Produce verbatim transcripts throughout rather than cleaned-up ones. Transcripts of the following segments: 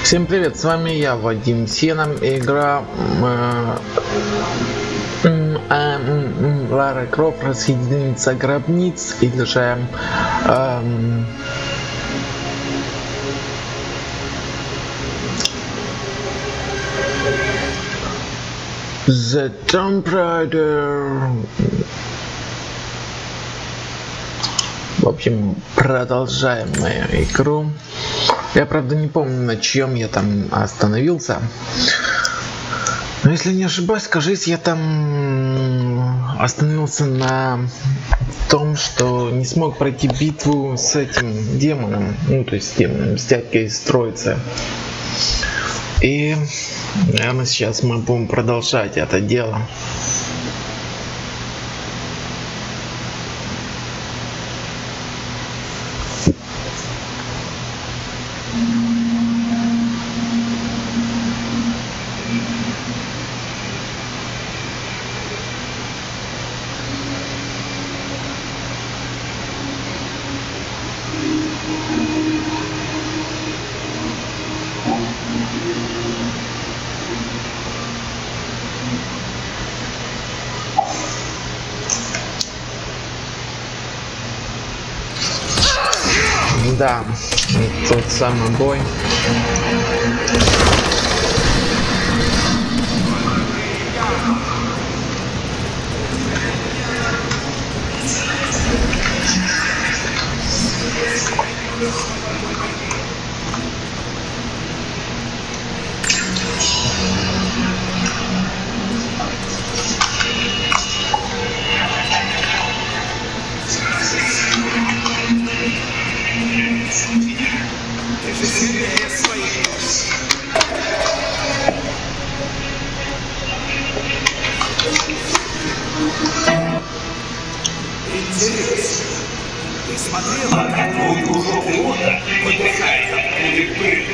Всем привет, с вами я, Вадим Сеном, игра э, э, э, Лара Крофт, Расхитительница гробниц, или же э, The Tomb Raider. В общем, продолжаем мою игру. Я, правда, не помню, на чем я там остановился. Но если не ошибаюсь, кажется, я там остановился на том, что не смог пройти битву с этим демоном. Ну, то есть демоном, с дядькой из Троицы. И, наверное, сейчас мы будем продолжать это дело. Да, тот самый бой. Интересно. Ты смотрела, как он кругом выдыхает от пули пыль?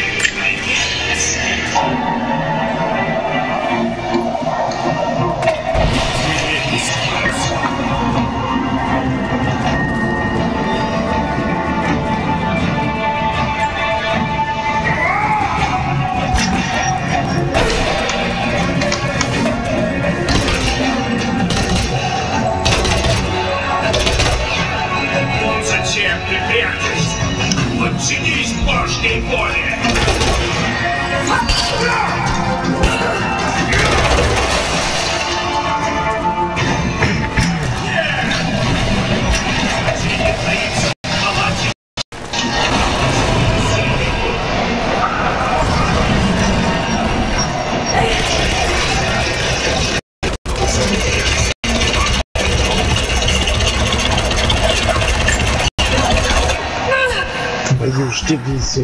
Зачем ты прячешься? Подчинись Божьей воле! Твою ж дивизию.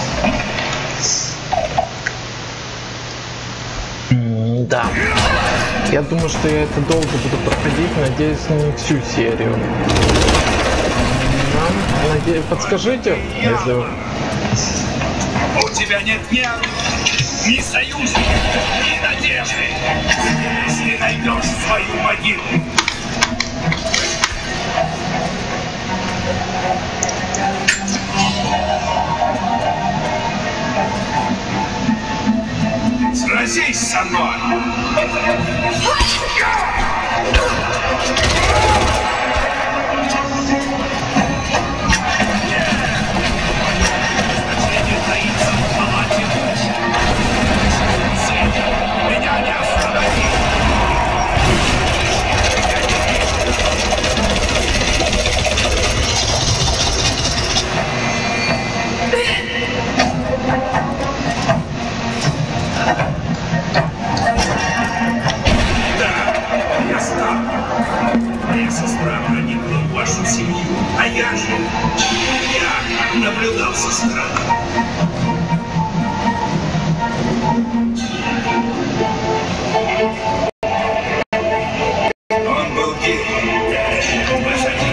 Да. Я думаю, что я это долго буду проходить, надеюсь, не всю серию. Да, надеюсь, подскажите, если вы... У тебя нет ни, ни союзников, ни надежды. Если найдешь свою могилу. Сразись со мной! Меня не останови! Моя сестра проникла в вашу семью, а я же, я наблюдал со стороны. Он был геем. Посади.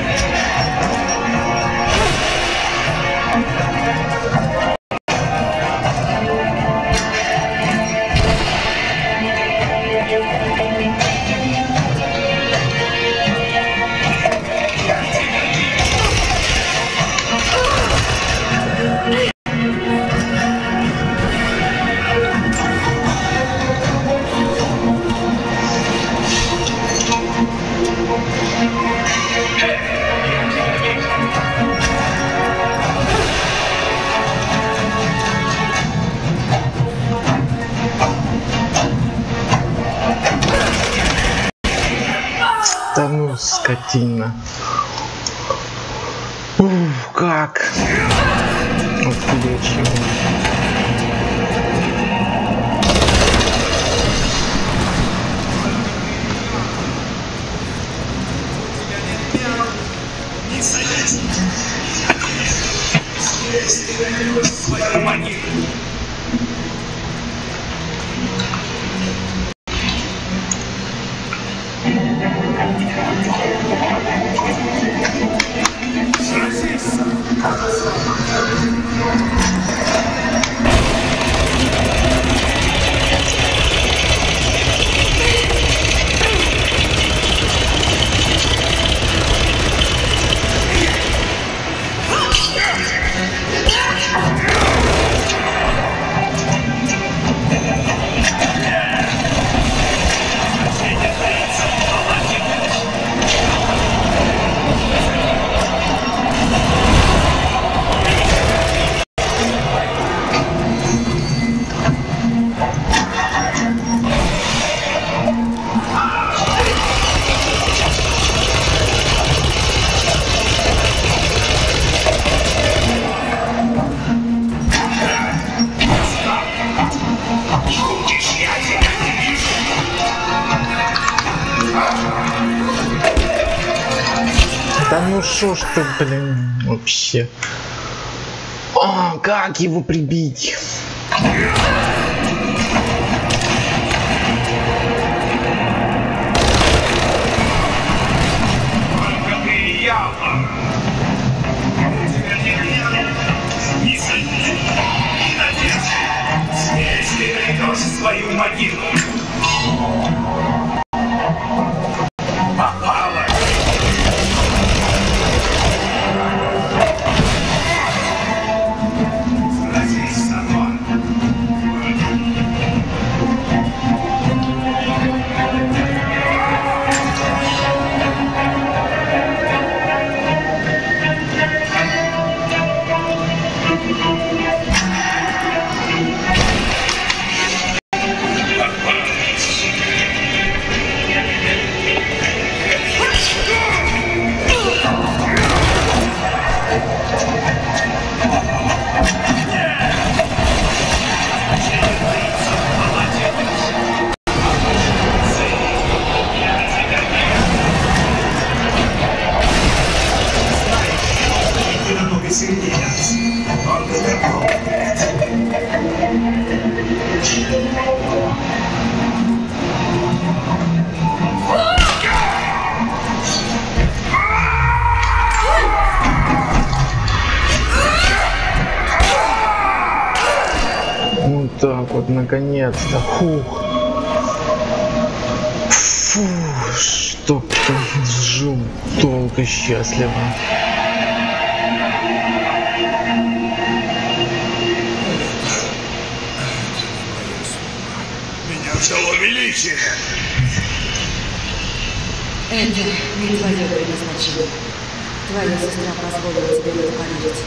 Да ну, скотина. Ух, как? Отвлечь его. Не садись. Здесь ты найдешь свою могилу. Да ну шо ж ты, блин, вообще. А, как его прибить? Здесь ты найдешь свою могилу. Попала. Сразись со мной. Ну так вот, наконец-то. Фух. Фу, чтоб ты жил долго счастливо. Меня взяло величие. Это не твое предназначение. Твоя сестра позволила тебе в это поверить.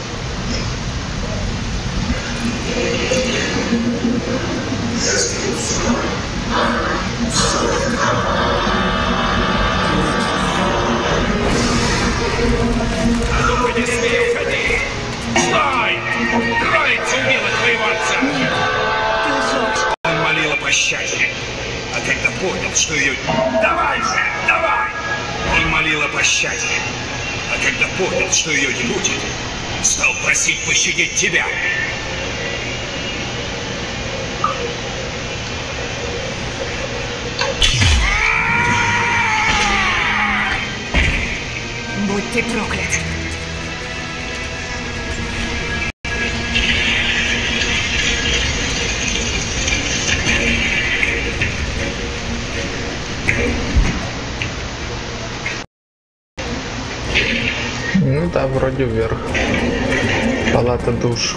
Ну-ка, не смей уходить! Стой! Троица убила твоего отца! Ты лжешь! Он молил о пощаде, а когда понял, что ее... Давай же! Давай! Он молил о пощаде, а когда понял, что ее не будет, стал просить пощадить тебя. Будь ты проклят! Ну да, вроде вверх. Палата душ.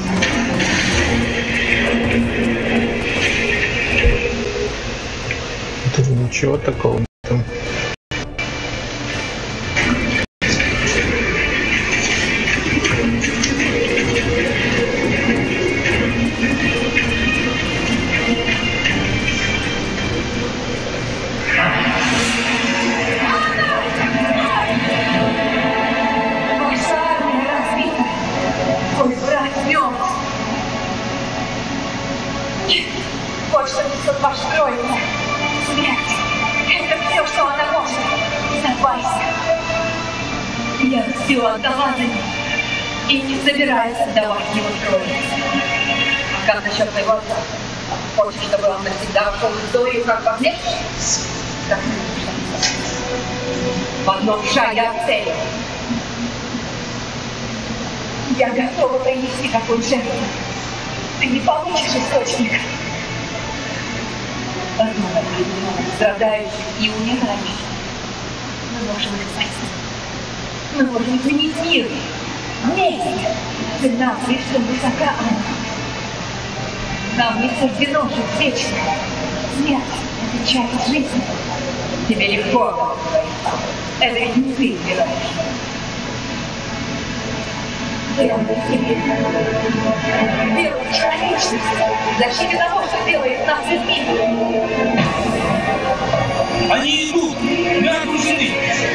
Тут ничего такого. Там. Я все отдала за них и не собираюсь отдавать его крови. А как насчет твоего отца? Хочешь, чтобы он навсегда ушел в историю как послед? Так не нужно. В одном шаге от цели. Я готова принести такую жертву. Ты не получишь источник. Однако, страдающих и умирающих. Мы можем их спасти. Мы можем изменить мир. Вместе. Цена слишком высока, Анна. Нам не суждено жить вечно. Смерть — это часть жизни. Тебе легко об этом говорить. Это ведь не ты выбираешь. Делай себе. Делай человечность. В защите того, что делает нас людьми. Они идут! Мы окружены!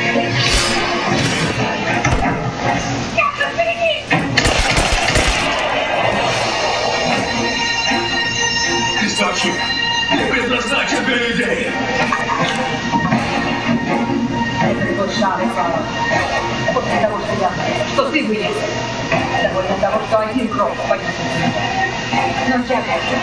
Источник! Ты предназначен для людей! Это тот шанс, Алла. После того, что я, что ты вылез. Довольно того, что один кровь пойдет. Но я хочу.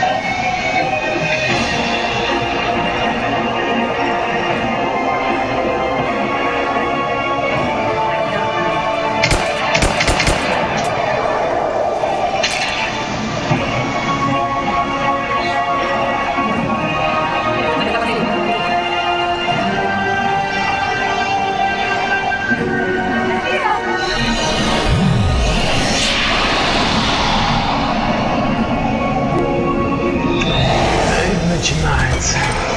Начинается.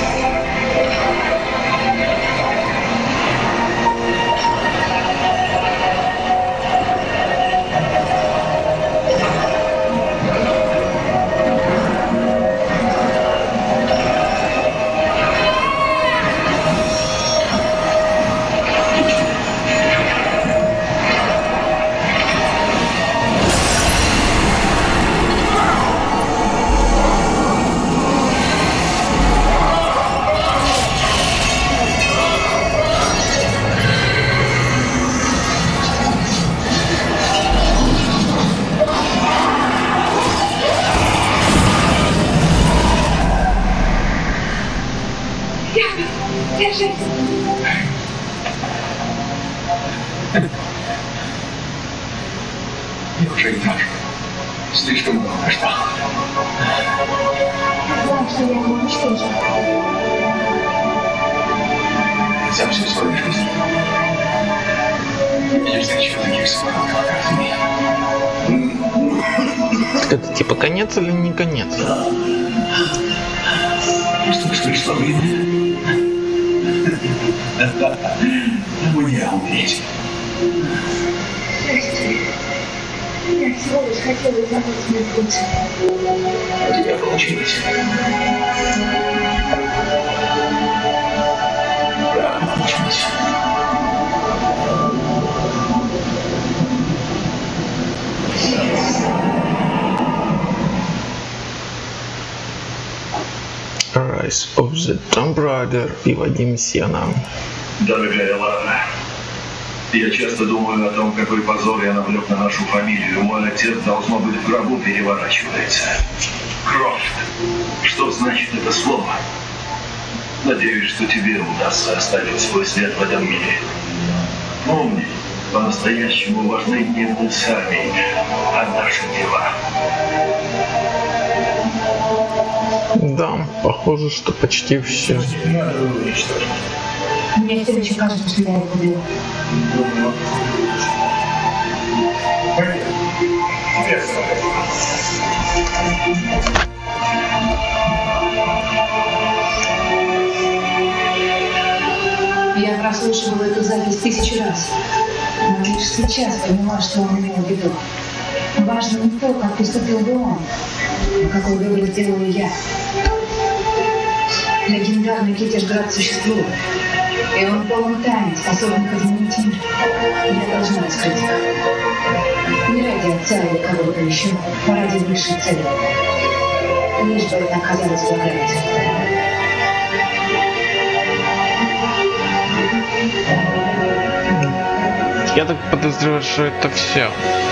Неужели так? Слишком много что. Знаю, что я его уничтожу. За всю свою жизнь. Я не встречал таких свобод, как ты. Это типа конец или не конец? Что ж, пришло время. Мне умереть. Прости. Я всего лишь хотела заботиться на пути. У тебя получилось. Да, получилось. Rise of the Tomb Raider и Вадим Сена. Дорогая Лана, я часто думаю о том, какой позор я навлек на нашу фамилию. Мой отец, должно быть, в гробу переворачивается. Крофт. Что значит это слово? Надеюсь, что тебе удастся оставить свой след в этом мире. Помни, по-настоящему важны не мы сами, а наши дела. Да, похоже, что почти все. Мне все еще кажется, что я его убила. Я прослушивала эту запись тысячу раз, но лишь сейчас поняла, что он имел в виду. Важно не то, как поступил бы он, а какой выбор сделала я. Легендарный Китежград существует, и он полон тайн, способных изменить мир. Я должна раскрыть их. Не ради отца или кого-то еще, а ради высшей цели. Лишь бы это оказалось благодатью. Я так подозреваю, что это все.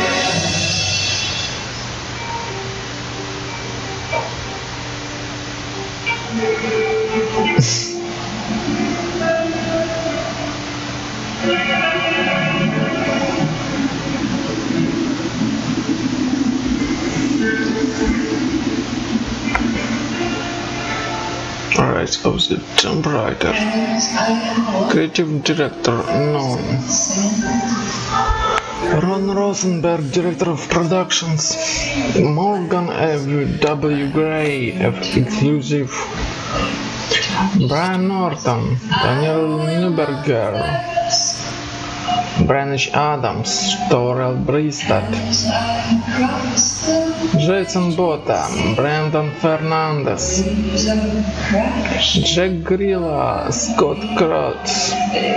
Rise of the Tomb Raider. Creative director known. Ron Rosenberg, director of productions. Morgan W. Gray, exclusive. Brian Norton, Daniel Neuberger, Branch Adams, Torrell Bristad, Jason Botham, Brandon Fernandez, Jack Grilla, Scott Crotts,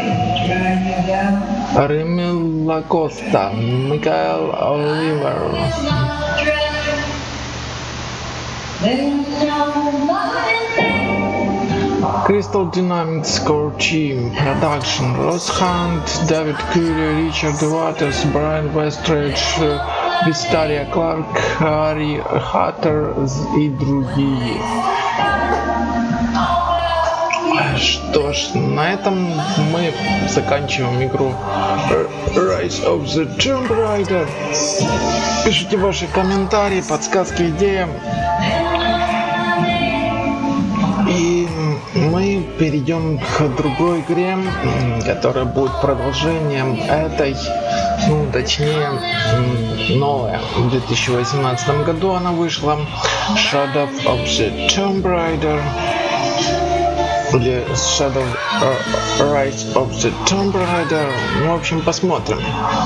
Remy Lacosta, Michael Oliver, Crystal Dynamics Core Team Production Ross Hunt, David Curry, Richard Waters, Brian Westridge, Вистария Кларк, Харри Хаттер и другие. Что ж, на этом мы заканчиваем игру Rise of the Tomb Raider. Пишите ваши комментарии, подсказки, идеи. И мы перейдем к другой игре, которая будет продолжением этой, ну точнее новая. В две тысячи восемнадцатом году она вышла. Shadow of the Tomb Raider. Или Shadow uh, Rise of the Tomb Raider. Ну, в общем, посмотрим.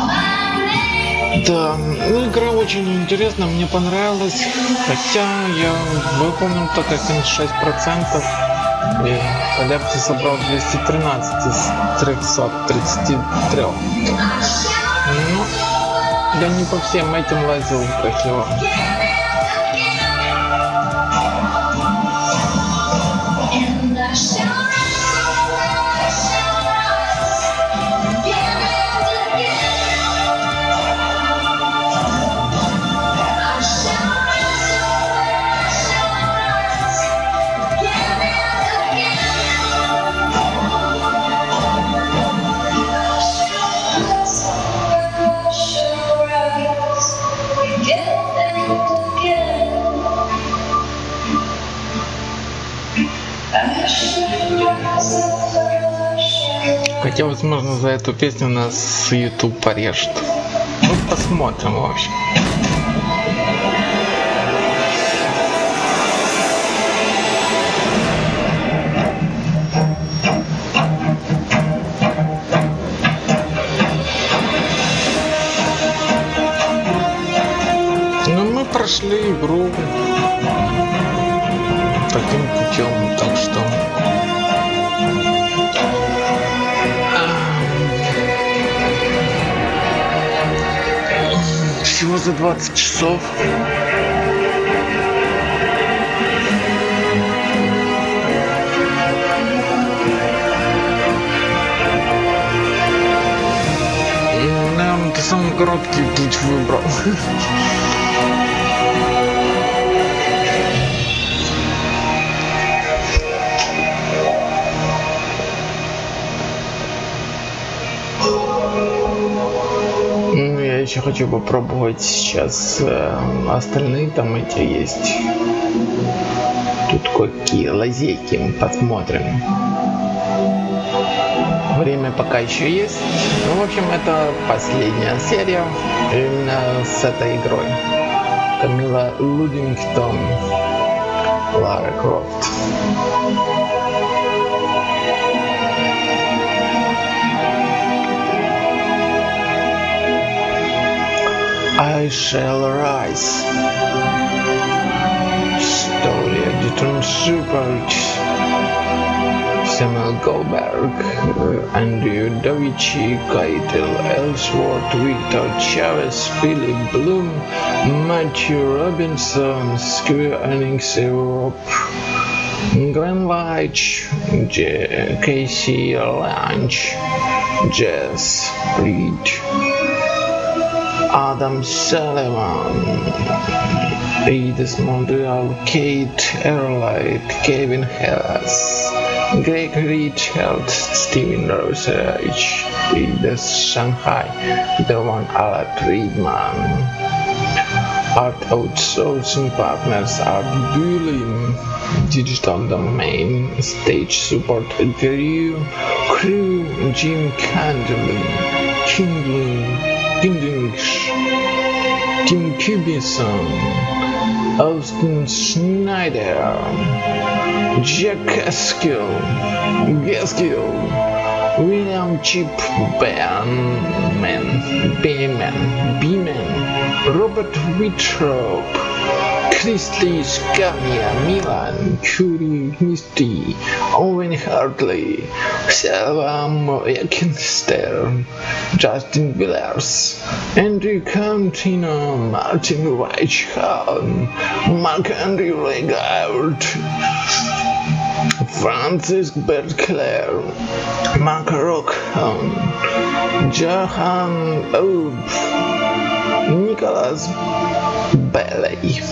Да, ну, игра очень интересная, мне понравилась, хотя я выполнил только семьдесят шесть процентов, и коллекции собрал двести тринадцать из трёхсот тридцати трёх. Ну, я не по всем этим лазил красиво. Хотя, возможно, за эту песню нас YouTube порежет. Ну, посмотрим, в общем. Ну, мы прошли игру таким путем, так что... Всего за двадцать часов. Наверное, ты самый короткий путь выбрал. Я еще хочу попробовать сейчас э, остальные там эти есть. Тут какие лазейки, посмотрим. Время пока еще есть. Ну, в общем, это последняя серия именно с этой игрой. Камила Лудингтон, Лара Крофт. I Shall Rise. Story editor Shepard, Samuel Goldberg, Andrew Davichi, Keitel Ellsworth, Victor Chavez, Philip Bloom, Matthew Robinson, Square Enix Europe, Glenn Leitch, Casey Lange, Jess Reed. Adam Sullivan, Edith Montreal, Kate Earlight, Kevin Hellas, Greg Richard, Steven Rosage, Edith Shanghai, Derwan Alat Friedman, Art Outsourcing Partners, Art Bullying, Digital Domain, Stage Support, Crew, Crew, Jim Candlin, Kindling, Kindlish, Tim Cubison, Austin Schneider, Jack Gaskill, Gaskill, William Chip Beeman, Beeman, Beeman, Robert Wittrop, Christy Scania, Milan, Curie Misty, Owen Hartley, Selva Moekenster, Justin Villers, Andrew Contino, Martin Weichhorn, Mark Andrew Legard, Francis Bertclair, Mark Rockham, Johan Oab, Nicholas Bailey,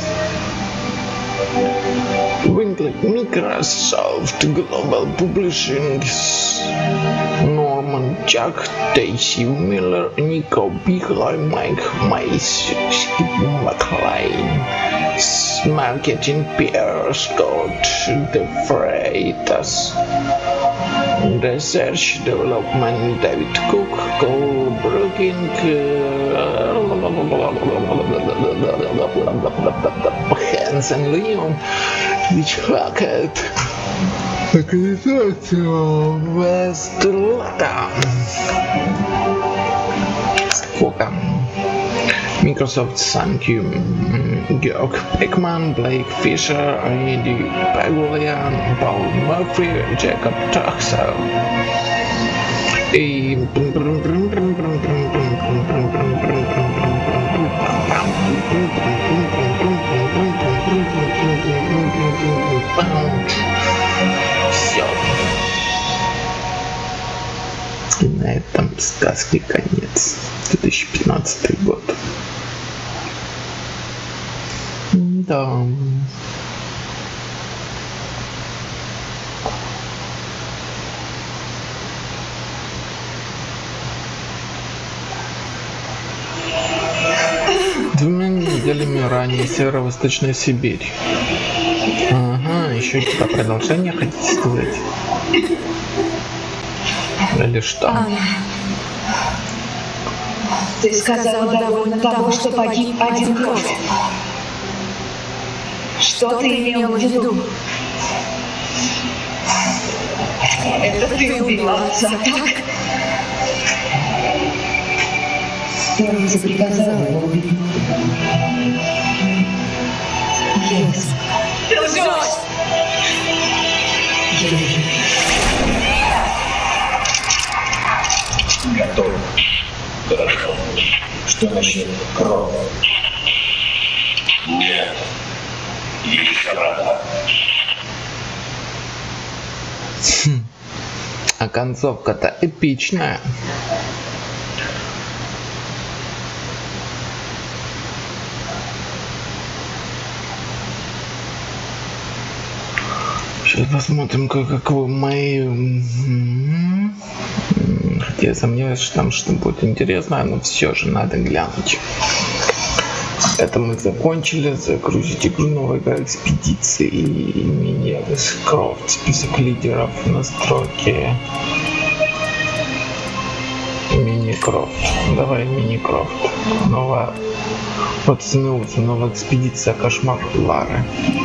Winkley, Microsoft Global Publishing, Norman Jack, Daisy Miller, Nico Bigloy, Mike Mace, Skip McLean, Marketing Pierre Scott, The Freitas, Research Development David Cook, Cole Brooking, Hansen Leon, Rich Hackett, Аккредитация Вестлата, Сколько? Microsoft Thank You, Georg Beckman, Blake Fisher, Andy Pagulian, Paul Murphy, Jacob Tuxell. И все. И на этом сказки конец. две тысячи пятнадцатый год. Да. Двумя неделями ранее Северо-Восточная Сибирь. Ага, еще типа продолжение хотите сказать? Или что? Анна, ты сказала довольно того, что погиб один кровь. Что ты имел в виду? Это ты убила отца, так? Роза приказала его убить. Yes. Ты лжешь! Готов. Хорошо. Что насчет крови? Нет. Еще рано. Хм. А концовка-то эпичная. Сейчас посмотрим, как, какого мои... Хотя я сомневаюсь, что там что-то будет интересное, но все же надо глянуть. Это мы закончили. Загрузить игру, новая игра экспедиции и мини-крофт. Список лидеров, настройки. Мини-крофт. Давай мини-крофт. Новая... Вот СНУ, новая экспедиция Кошмар Лары.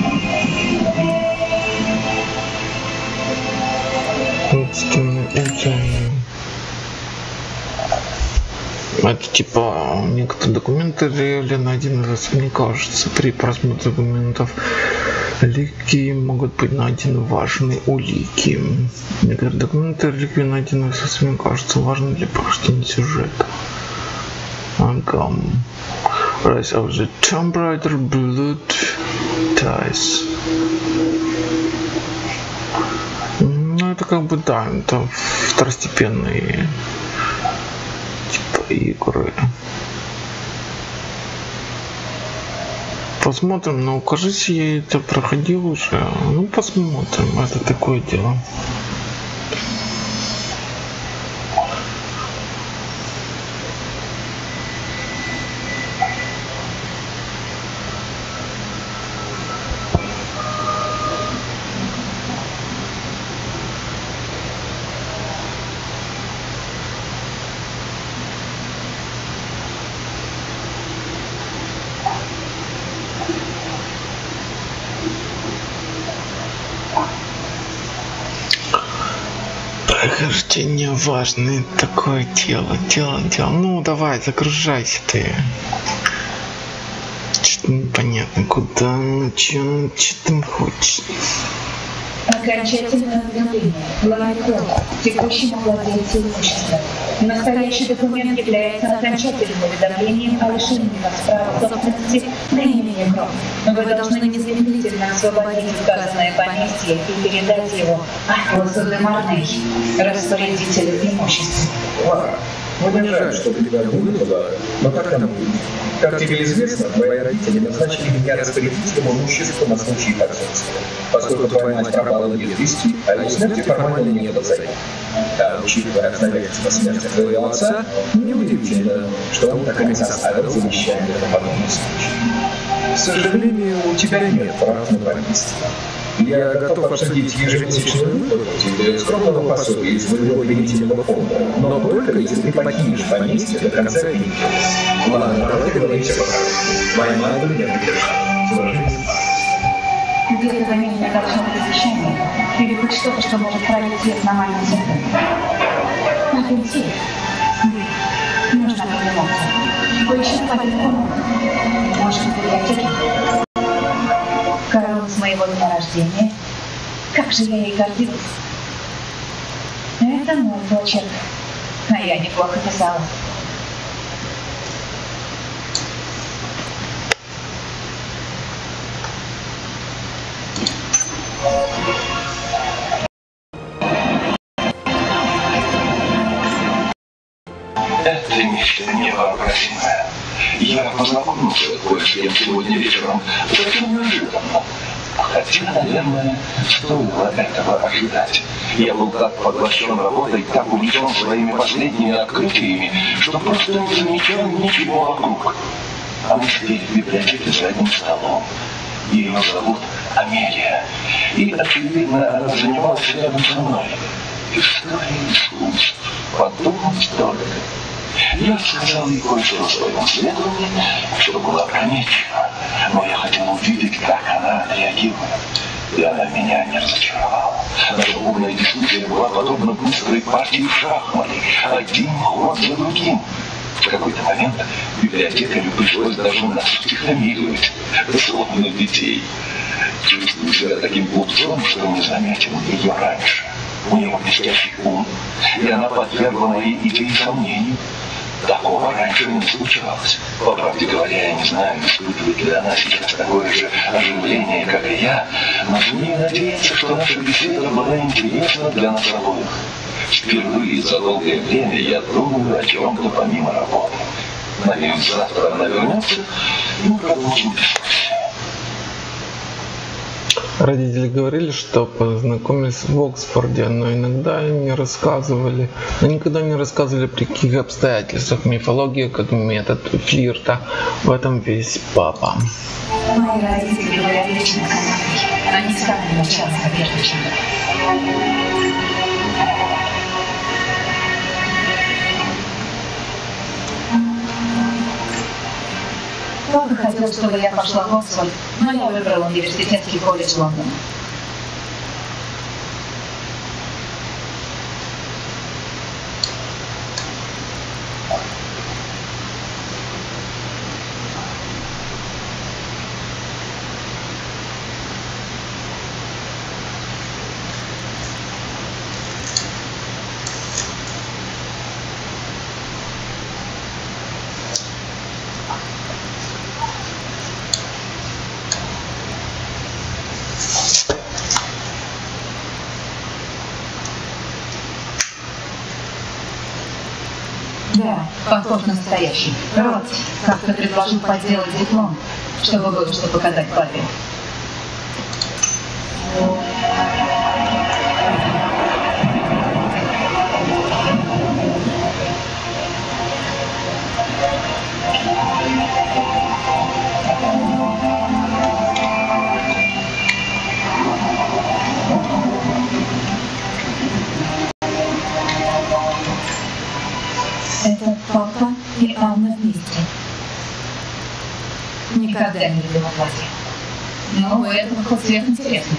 Это типа некоторые документы реально найдены, мне кажется, при просмотре документов лики могут быть найдены важные улики. Некоторые документы лики найдены, мне кажется, важны для прохождения сюжета. Ага. Rise of the Tomb Raider, Blood Ties. Ну это как бы да, это второстепенные типа игры. Посмотрим, но кажется, я это проходил уже. Ну посмотрим, это такое дело. Прохождение важное такое дело, дело, дело. Ну давай, загружайся ты. Что-то непонятно, куда, чем, что там хочешь. Окончательное уведомление. Главный клон. Текущему владельцу имущества. Настоящий документ является окончательным уведомлением о лишении вас права собственности на имение Кром. Вы должны незамедлительно освободить указанное поместье и передать его Атласу де Марней, распорядителю имущества. Ладно. Мне жаль, что ты тебя вынудила, но так тому и быть. Как тебе известно, твои родители назначили меня распорядителем имущества на случай отцовства, поскольку твоя мать пропала без вести, а ее смерти формально не было заявлено. А учитывая обстоятельства смерти твоего отца, неудивительно, что он так и не составил завещание на подобный случай. К сожалению, у тебя нет прав на поместье. Я готов обсудить ежемесячную выплату тебе скромного пособия из моего доверительного фонда, но только если ты покинешь поместье до конца недели. Ладно, давай договоримся по правилам. Твоя мать меня поддержит. С уважением. Где-то в менее должно быть завещание, или хоть что-то, что может пролить свет на мою землю. На пенсии. Нужно подниматься. Поищи по телефону. Может, в библиотеке. Корона с моего дня рождения. Как же я ей гордилась. Это мой почерк. А я неплохо писала. Это нечто невообразимое. Я познакомился кое с кем сегодня вечером. Совсем неожиданно. Хотя, наверное, стоило этого ожидать. Я был так поглощен работой, так увлечен своими последними открытиями, что просто не замечал ничего вокруг. А мы сидели в библиотеке за одним столом. Ее зовут Амелия. И, очевидно, она занималась рядом со мной. История искусств. Подумать только. Я сказал ей кое-что о своем исследовании, что было опрометчиво, но я хотел увидеть, как она реагирует. И она меня не разочаровала. Наша бурная дискуссия была подобна быстрой партии в шахматы, один ход за другим. В какой-то момент библиотекарю пришлось даже нас утихомиривать, словно детей. Чувствую себя таким глупцом, что не заметил ее раньше. У него блестящий ум, и она подвергла моей идее сомнению. Такого раньше не случалось. По правде говоря, я не знаю, испытывает ли она сейчас такое же оживление, как и я, но смею надеяться, что наша беседа была интересна для нас обоих. Впервые за долгое время я думаю о чем-то помимо работы. Надеюсь, завтра она вернется, и мы продолжим дискуссию. Родители говорили, что познакомились в Оксфорде, но иногда им не рассказывали, но никогда не рассказывали, при каких обстоятельствах. Мифология как метод флирта. В этом весь папа. Мои родители говорят лично со мной. Они стали начаться прежде чем. Папа хотел, чтобы я пошла в Оксфорд, но я выбрала университетский колледж Лондона. Похож на настоящий. Рот как-то предложил подделать диплом, чтобы было что показать папе. Это папа и Анна вместе. Никогда не видела платье. Но у этого хоть цвет интересный.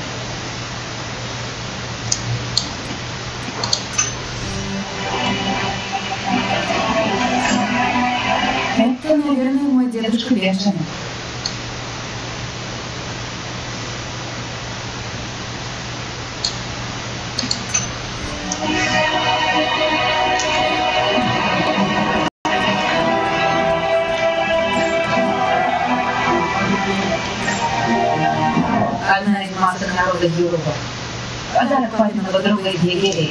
Это, наверное, мой дедушка Бенджамин. Одна из масок народа Юрова. Подарок папиного друга из Нигерии.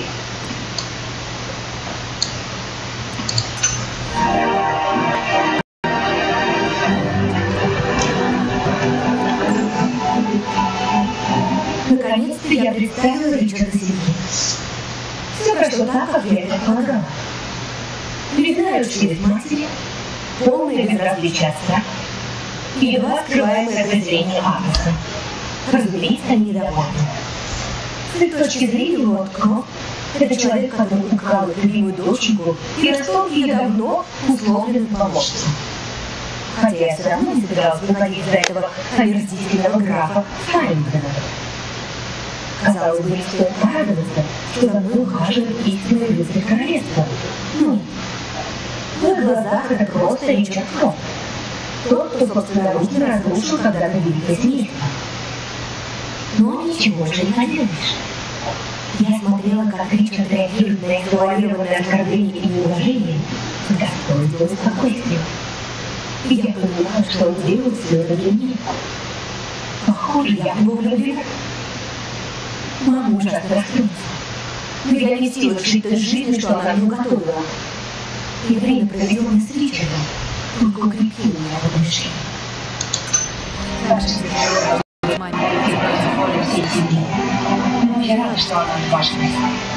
Наконец-то я представила Ричарда себе. Все прошло так, как я это полагала. Ледяная учтивость матери, полное безразличие отца и едва скрываемое презрение Агнеса. Разумеется, они недовольны. С этой точки зрения Лорд Крофт – это человек, который украл любимую доченьку и растол ее давно условленным помощницей. Хотя я все равно не собиралась выходить за этого омерзительного графа Файндена. Казалось бы, не стоит радоваться, что за мной ухаживает истинный рыцарь королевства. Ну, в их глазах это просто Ричард Крофт. Тот, кто собственноручно разрушил когда-то великое семейство. Но ничего же не поделаешь. Я смотрела, как Ричард реагирует на их завуалированное оскорбление и неуважение с достоинством и спокойствием. И я понимала, что он делал все это для меня. Похоже, я в него влюблена. Мама ужасно расстроится. Но я не в силах жить той жизнью, что она мне уготовила. И время, проведенное с Ричардом, только укрепило меня в этом решении. Так что всей семьи. Я рада, что она в вашем месте.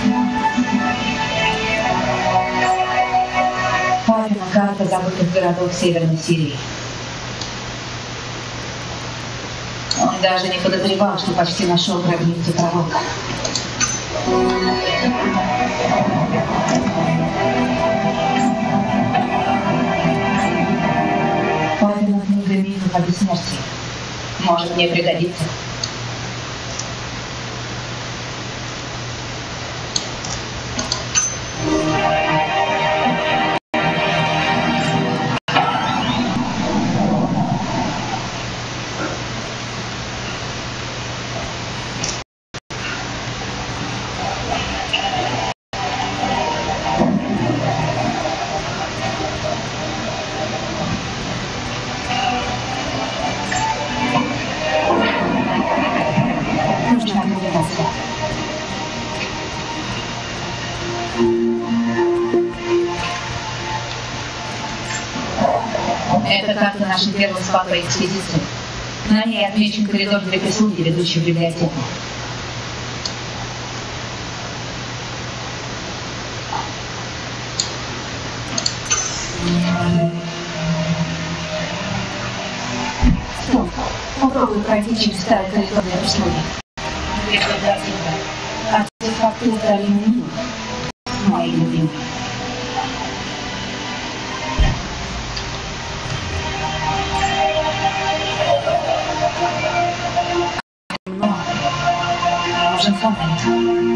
Папин карта забытых городов Северной Сирии. Он даже не подозревал, что почти нашел гробницу пророка. Папина книга мифов о бессмертии. Может мне пригодится. Это карта нашей первой с папой экспедиции. На ней отмечен коридор для прислуги, ведущий в библиотеку. Стоп, попробуй пройти через старый коридор для прислуги. Артефакты Украины Нила. Мои любимые. Нужен фонарик.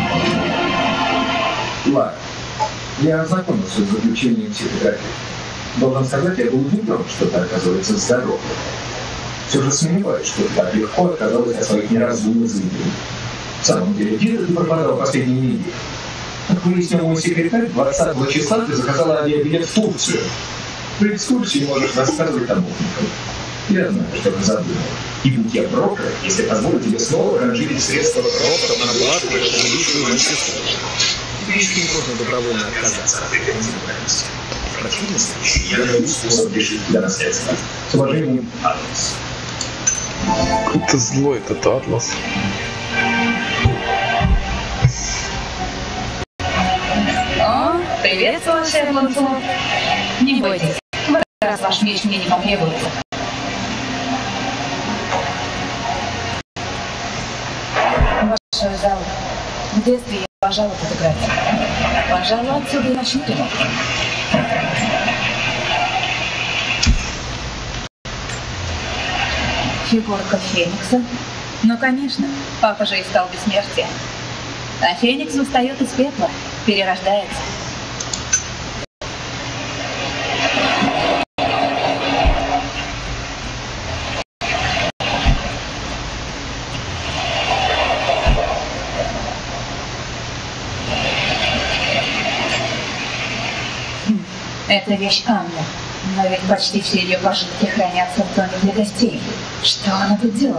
Я ознакомился с заключением секретаря. Должен сказать, я был удивлен, что ты, оказывается, здоров. Все же сомневаюсь, что так легко отказалась от своих неразумных заявлений. В самом деле, где ты пропадал последние недели? Как выяснил мой секретарь, двадцатого числа ты заказала авиабилет в Турцию. При экскурсии можешь рассказывать таможникам. Я знаю, что ты задумал. И будь я брокер, если позволю тебе снова ранжирить средства просто на оплату жилищную сестру. Тебе еще не можно добровольно отказаться от этой неправильности. В противном случае я найду способ решить для наследства. С уважением, Атлас. Это злой этот Атлас. О, приветствую, шеф Ланцелот. Не бойтесь, в этот раз ваш меч мне не потребуется. Большой зал. В детстве я обожала тут играть. Пожалуй, отсюда и начну ремонт. Фигурка Феникса? Ну, конечно. Папа же искал бессмертие. А Феникс восстает из пепла, перерождается. Это вещь Анны, но ведь почти все ее пожитки хранятся в доме для гостей. Что она тут делала?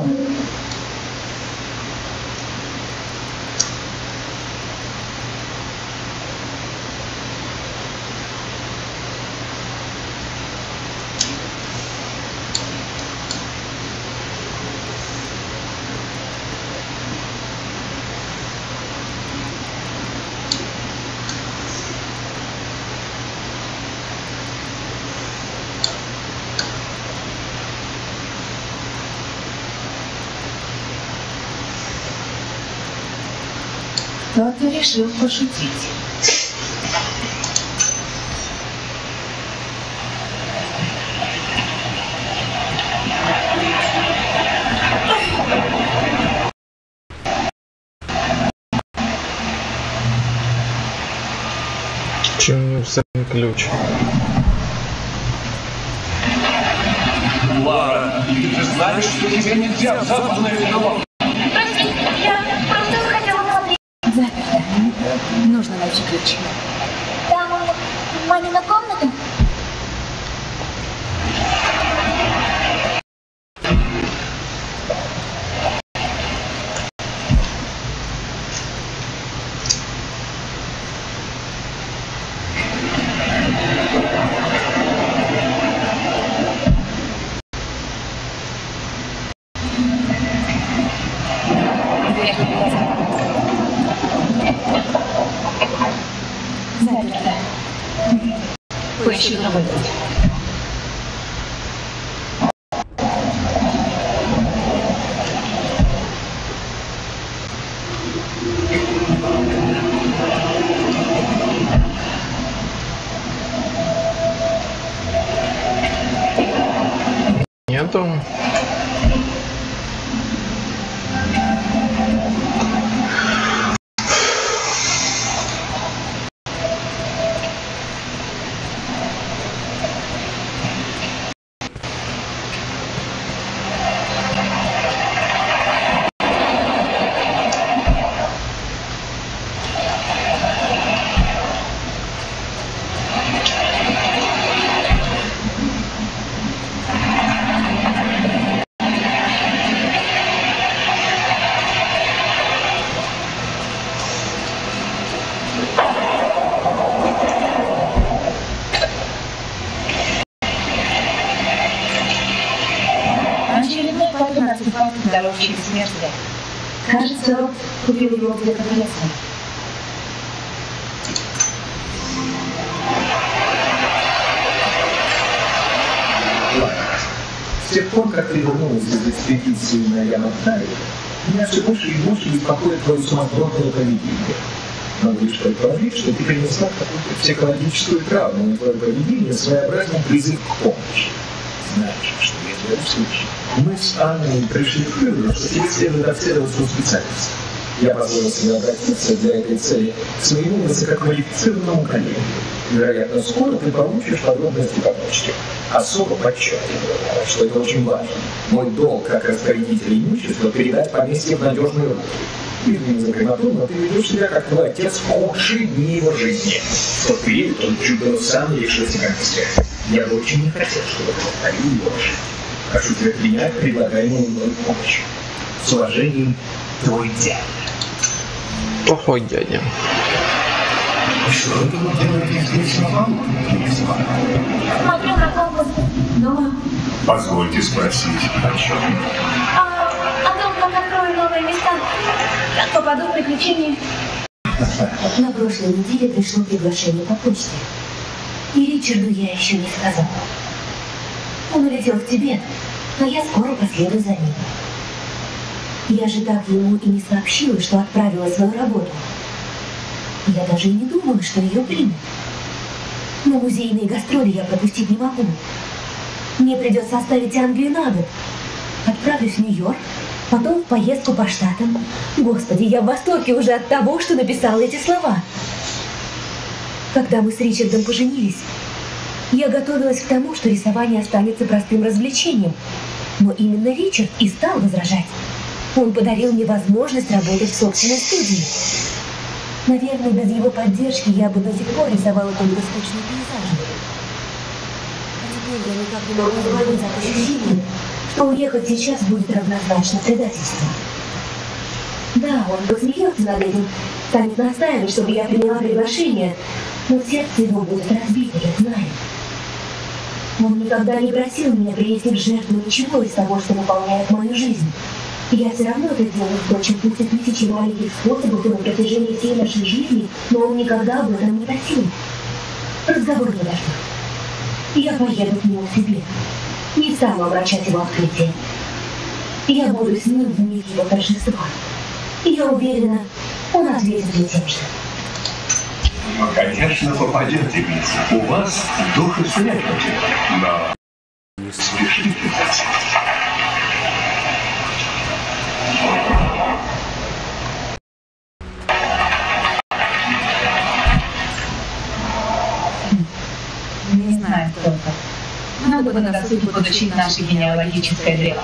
Кто-то решил пошутить. Чем мне в самый ключ? Лара, ты же знаешь, что тебе нельзя в западную виноват. Прости, я просто хотела посмотреть. Заперто. Нужно найти ключ. Там мамина комната? Заперто. Поищу другой путь. Нету. Дорожки бессмертия. Кажется, Роб купил его где-то в лесу. С тех пор, как ты вернулась из экспедиции на Ямантае, меня все больше и больше беспокоит твое сумасбродное поведение. Могу лишь предположить, что ты принесла какую-то психологическую травму, но твое поведение своеобразный призыв к помощи. Знаешь, что я тебя услышу. Мы с Анной пришли к выводу, что тебе следует обследовать свою специальность. Я позволил себе обратиться для этой цели к своему высококвалифицированному коллеге. Вероятно, скоро ты получишь подробности по почте. Особо подчеркиваю, что это очень важно. Мой долг как распорядитель имущества передать поместье в надежные руки. Извини за прямоту, но ты ведешь себя как твой отец в худшие дни его жизни. В тот период он чуть было сам не лишился поместья. Я бы очень не хотел, чтобы это повторил его же. Прошу тебя принять предлагаемую мной помощь. С уважением, твой дядя. Плохой дядя. Что вы делаете здесь на балу? Смотрю на компас, но... Позвольте спросить, о чем? А, о том, как открою новые места, как попаду в приключения. На прошлой неделе пришло приглашение по почте. И Ричарду я еще не сказала. Он улетел в Тибет, а я скоро последую за ним. Я же так ему и не сообщила, что отправила свою работу. Я даже и не думала, что ее примут. Но музейные гастроли я пропустить не могу. Мне придется оставить Англию на год. Отправлюсь в Нью-Йорк, потом в поездку по штатам. Господи, я в восторге уже от того, что написала эти слова. Когда мы с Ричардом поженились, я готовилась к тому, что рисование останется простым развлечением. Но именно Ричард и стал возражать. Он подарил мне возможность работать в собственной студии. Наверное, без его поддержки я бы до сих пор рисовала только скучные пейзажи. А теперь я никак не могу избавиться от ощущения, что уехать сейчас будет равнозначно предательству. Да, он посмеется над этим, станет настаивать, чтобы я приняла приглашение, но сердце его будет разбито, я знаю. Он никогда не просил меня принести в жертву ничего из того, что наполняет мою жизнь. Я все равно это делаю, впрочем, пусть и тысячи маленьких способов на протяжении всей нашей жизни, но он никогда об этом не просил. Разговор не дошел. Я поеду к нему в Тибет. Не стану обращать его открытие. Я буду с ним в миг его торжества. Я уверена, он ответит мне тем же. Конечно, попадете, мисс. У вас дух исследователя. Но не спешите. Не знаю, кто это. Надо бы на досуге подучить наше генеалогическое древо.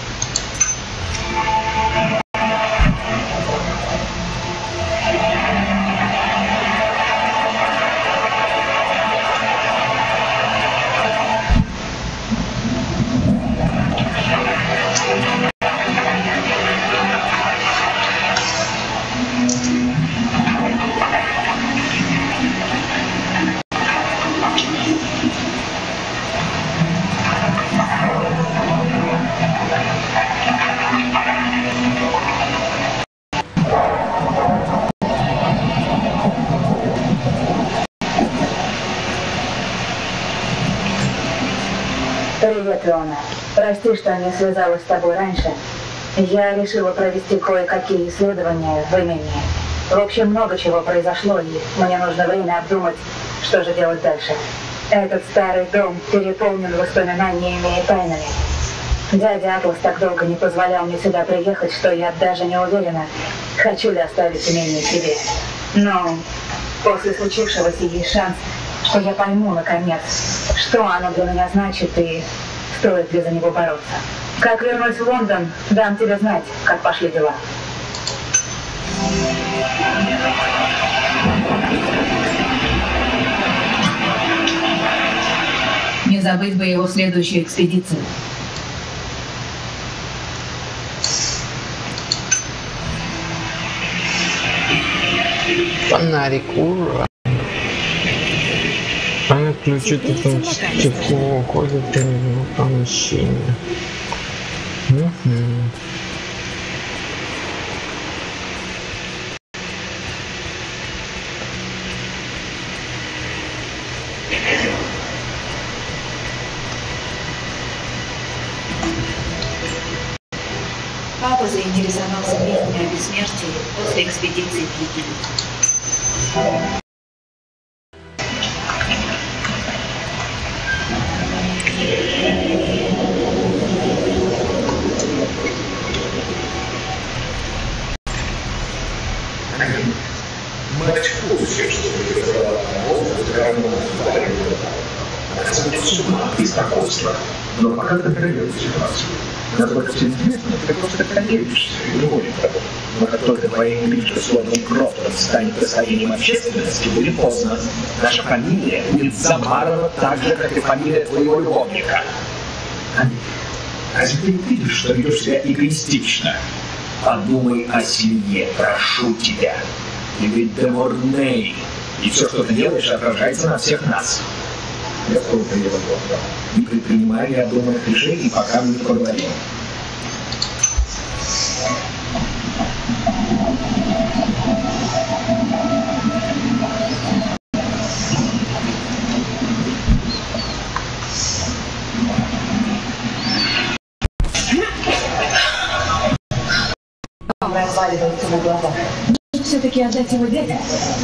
Привет, Рона. Прости, что не связалась с тобой раньше. Я решила провести кое-какие исследования в имении. В общем, много чего произошло, и мне нужно время обдумать, что же делать дальше. Этот старый дом переполнен воспоминаниями и тайнами. Дядя Атлас так долго не позволял мне сюда приехать, что я даже не уверена, хочу ли оставить имение себе. Но после случившегося есть шанс, что я пойму, наконец, что оно для меня значит и стоит ли за него бороться. Как вернусь в Лондон, дам тебе знать, как пошли дела. Не забыть бы его следующую экспедицию. Фонарик, ура! Она ключит это стекло, ходит в его помещение. Угу. Папа заинтересовался мифами о бессмертии после экспедиции в Египет. Мать в курсе, что ты сказала на воздух, Но пока ты проверил ситуацию. Насколько все известно, ты просто колеблешься и не более того. Но как только твоя интрижка с лордом Крофтом станет достоянием общественности, будет поздно. Наша фамилия будет замарана так же, как и фамилия твоего любовника. Разве ты не видишь, что ведешь себя эгоистично? Подумай о семье, прошу тебя. Ты ведь де Морней, и все, что ты делаешь, отражается на всех нас. Я скоро приеду в Лондон. Не предпринимай необдуманных решений, пока мы не поговорим. Он разваливается на глазах. Все-таки отдать его дяде.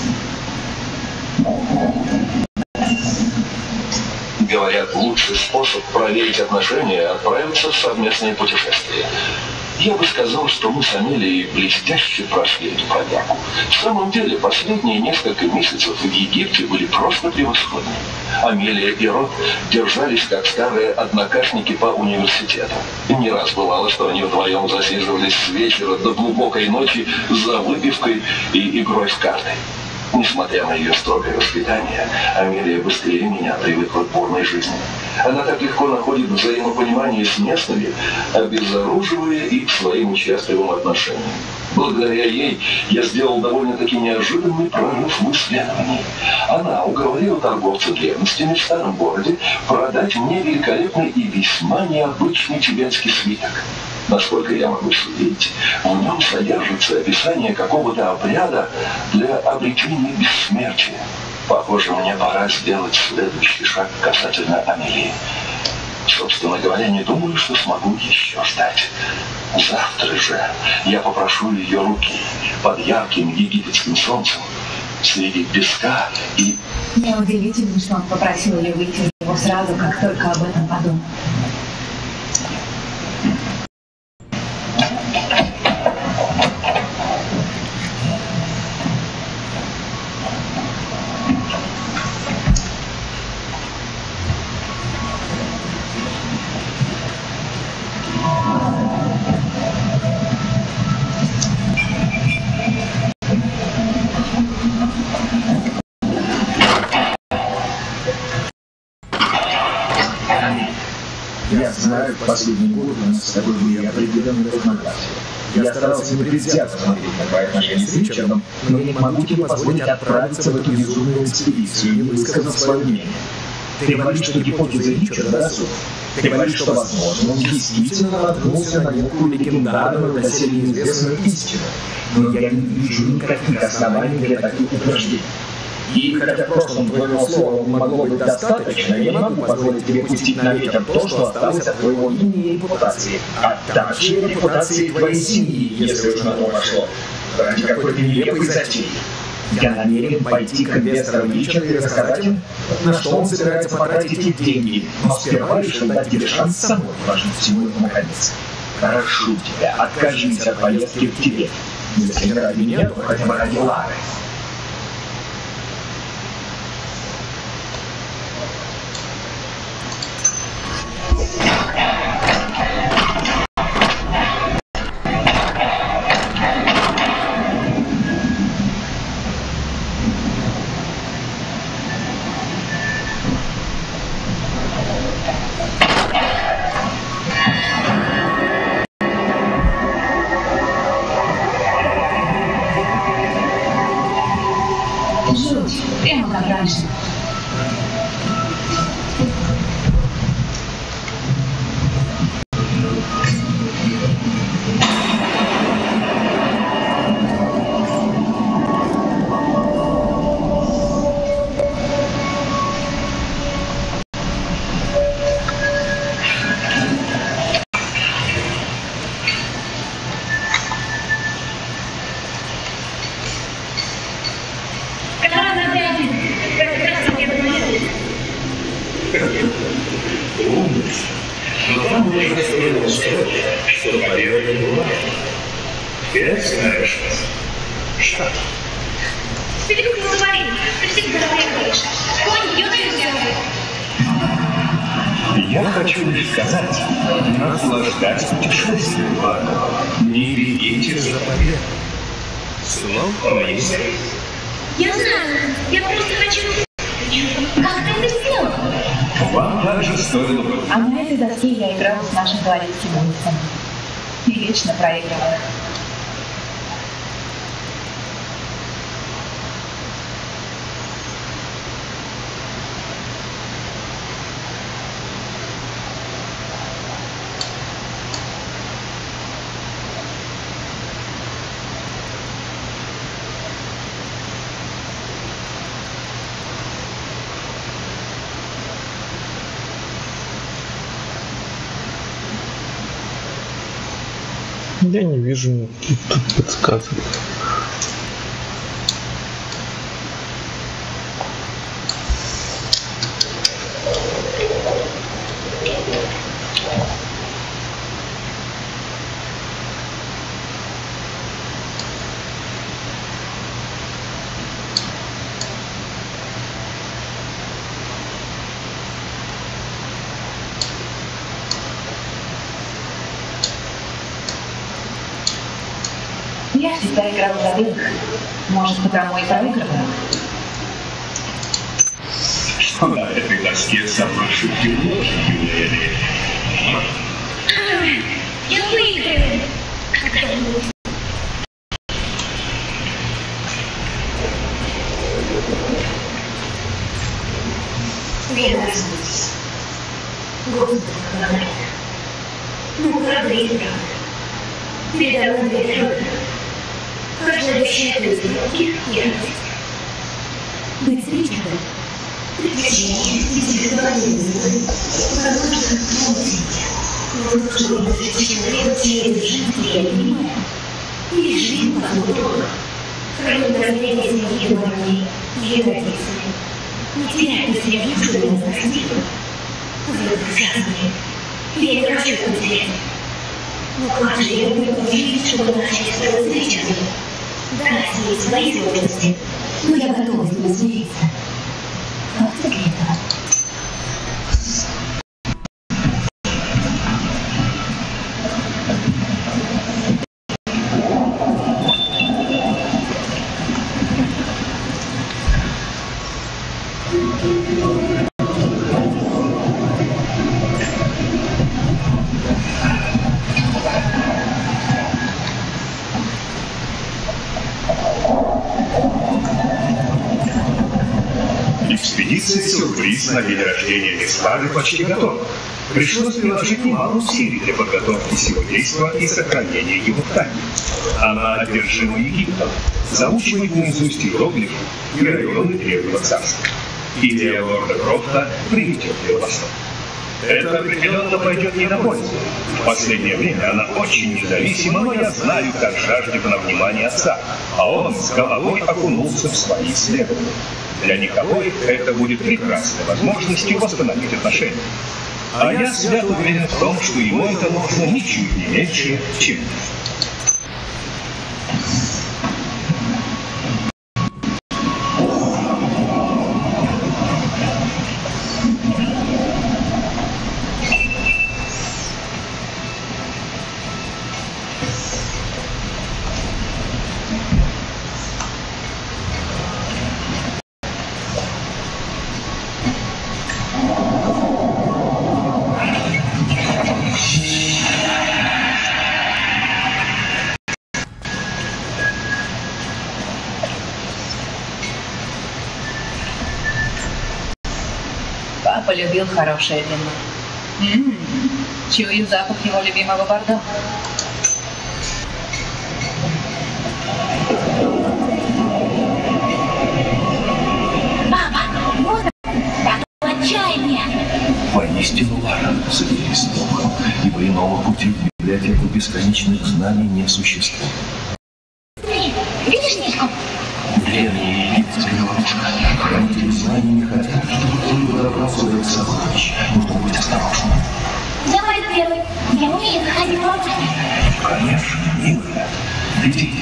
Говорят, лучший способ проверить отношения – отправиться в совместное путешествие. Я бы сказал, что мы с Амелией блестяще прошли эту проверку. В самом деле, последние несколько месяцев в Египте были просто превосходны. Амелия и Рот держались как старые однокашники по университету. Не раз бывало, что они вдвоем засиживались с вечера до глубокой ночи за выпивкой и игрой в карты. Несмотря на ее строгое воспитание, Амелия быстрее меня привыкла к бурной жизни. Она так легко находит взаимопонимание с местными, обезоруживая их своим счастливым отношением. Благодаря ей я сделал довольно-таки неожиданный прорыв в исследовании. Она уговорила торговца древностями в старом городе продать мне великолепный и весьма необычный тибетский свиток. Насколько я могу судить, в нем содержится описание какого-то обряда для обретения бессмертия. Похоже, мне пора сделать следующий шаг касательно Амелии. Собственно говоря, не думаю, что смогу еще ждать. Завтра же я попрошу ее руки под ярким египетским солнцем среди песка и... Неудивительно, что он попросил ее выйти из него сразу, как только об этом подумал. Я знаю, в последние годы у нас с тобой были определенные разногласия. Я старался не предвзято смотреть на твои отношения с Ричардом, но я не могу тебе позволить отправиться в эту безумную экспедицию, не высказав свое мнение. Ты говоришь, что гипотеза Ричарда разумна. Ты говоришь, что, возможно, он действительно наткнулся на некую легендарную, доселе неизвестную истину. Но я не вижу никаких оснований для таких утверждений. И хотя в прошлом твоего слова могло быть достаточно, я не могу позволить тебе пустить на ветер то, что осталось от твоего имени и репутации, а также репутации твоей семьи, если уж на то пошло. Ради какой-то нелепой затеи. Я намерен пойти к инвесторам Ричарда и рассказать им, на что он собирается потратить эти деньги, но сперва решил дать тебе шанс самой вложить всему этому конец. Прошу тебя, откажись от поездки в Тибет. Если не ради меня, то хотя бы ради Лары. Прямо как раньше. Умница. Но вам нужно строго условие, что победа не бывает. Ты знаешь, что? Ты не говори, ты всегда говоришь. Конь бьет и взял. Я хочу лишь сказать, наслаждайтесь путешествием, не бегите за победой. Слово есть. Я знаю, я просто хочу... Как ты это сделал? Вам также стоило бы. А на этой доске я играла с нашим дворецким улицами. И вечно проигрывала. Я не вижу никаких тут подсказок. Я всегда играла за белых. Может, потому и проигрывала. Что на этой доске самой ошибки ложь, Юлия Ли? Я выиграю. Когда-нибудь. Я разумеюсь. Господи, говорит. Ну, правда и правда. Передо мной трудно. Каждый обещает уступки и радость. Быть с Ричардом. Приключения, индивидуальные возможно, помните. Но лучше бы быть человеком, чьей жизни я не понимаю. И жизнь по-другому. Хранить наследие семьи дворней, ее традиции. Не терять наследие, что меня заснило. Вы прекрасные. Я не хочу это терять. Ну как же я буду видеть, чтобы начать строить с Ричардом? Да, с ней свои сложности, но я готова с ним смириться. Как-то для этого. Экспедиция «Сюрприз» на день рождения Веспады почти готова. Пришлось приложить немало усилий для подготовки всего действа и сохранения его тайны. Она одержима Египтом, заучивает наизусть иероглифы и районы Древнего Царства. Идея лорда Крофта приведет его в восторг. Это определенно пойдет ей на пользу. В последнее время она очень независима, но я знаю, как жаждет она внимания отца, а он с головой окунулся в свои исследования. Для них обоих это будет прекрасной возможностью восстановить отношения. А я свято уверен в том, что ему это нужно ничуть не меньше, чем мне. Папа любил хорошее вино. М-м-м, чую запах его любимого бордо. Папа, вот такое отчаяние. Воистину важно соединиться с Богом, ибо иного пути в библиотеку бесконечных знаний не существует. Смотри, видишь книжку? Древняя египетская ловушка. Хранители знаний не хотят, чтобы кто-либо добрался до их сокровищ. Нужно быть осторожным. Давай первый. Я умею заходить в руками. Конечно, милая. Летите.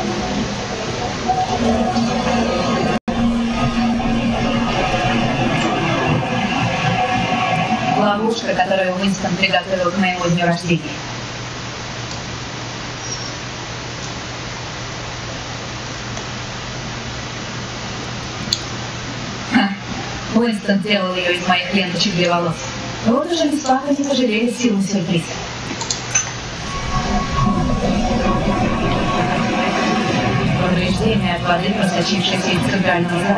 Ловушка, которую Уинстон приготовил к моему дню рождения. Ха. Уинстон делал ее из моих ленточек для волос. Вот уже без папы не пожалели силу сюрприза. Повреждение от воды, просочившейся из центрального зала.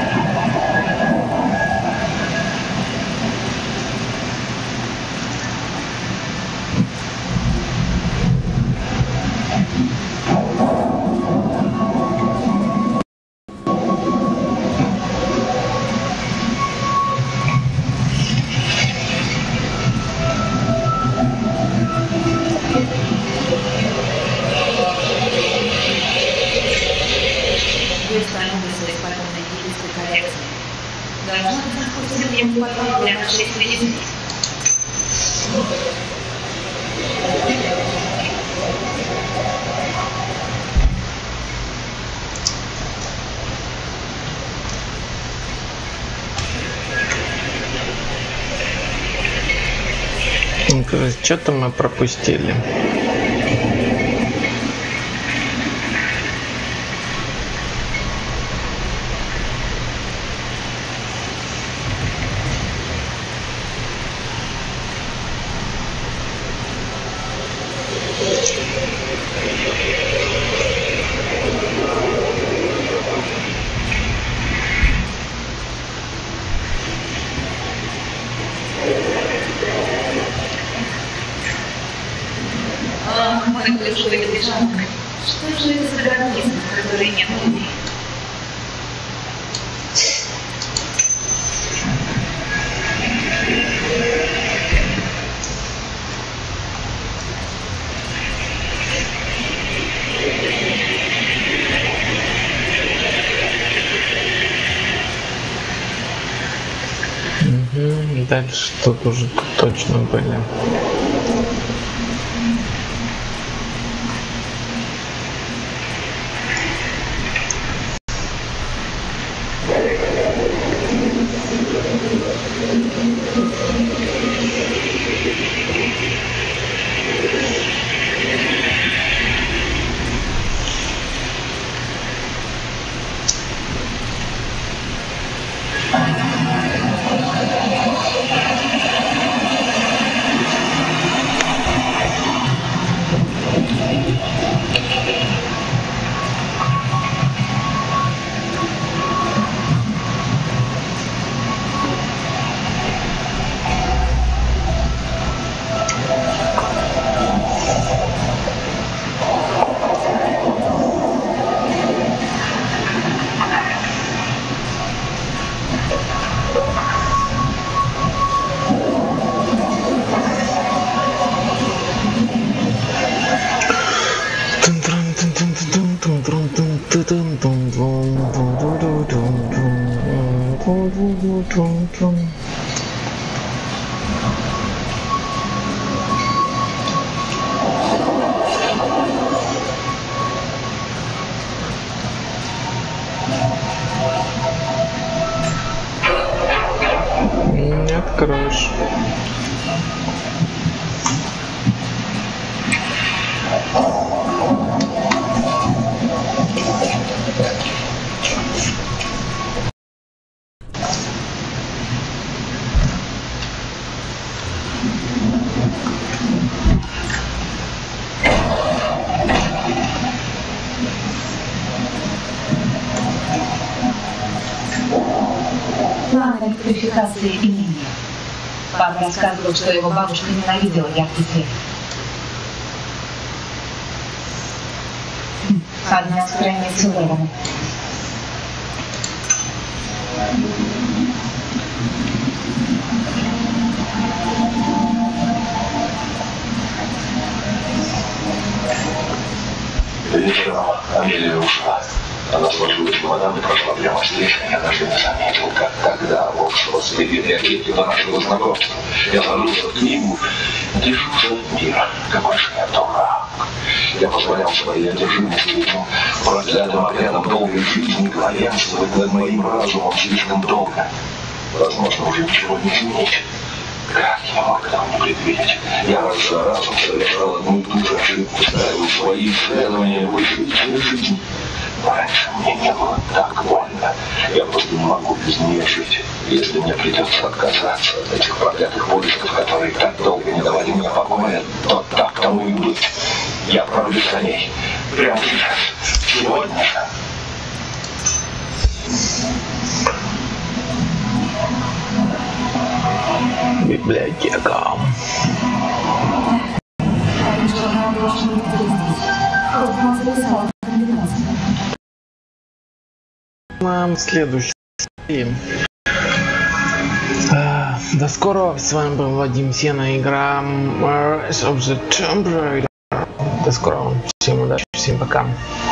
Что-то мы пропустили. Что же это за граница, в которой нет людей? Угу, дальше тут уже точно были. Не откроешь. План электрификации имения. Папа рассказывал, что его бабушка ненавидела яркий свет. Одна из крайних уровней. Вечером Амелия ушла. Она сложила чемодан и прошла прямо здесь, а я даже не заметил, как тогда волшебство свели ракеты до нашего знакомства. Я зарылся в книгу, держался от мира. Какой же я дурак. Я позволял своей одержимости этим проклятым обрядом долгой жизни главенствовать над моим разумом слишком долго. Возможно, уже ничего не изменить. Как я мог этого не предвидеть? Я раз за разом совершал одну и ту же ошибку, ставил свои исследования выше личной жизни. Раньше мне не было так больно. Я просто не могу без нее жить. Если мне придется отказаться от этих проклятых поисков, которые так долго не давали мне покоя, то так тому и быть. Я отправлюсь за ней. Прямо сейчас. Сегодня же. Библиотека. Нам следующий. До скорого. С вами был Вадим Сена. Игра Rise of the Tomb Raider. До скорого. Всем удачи. Всем пока.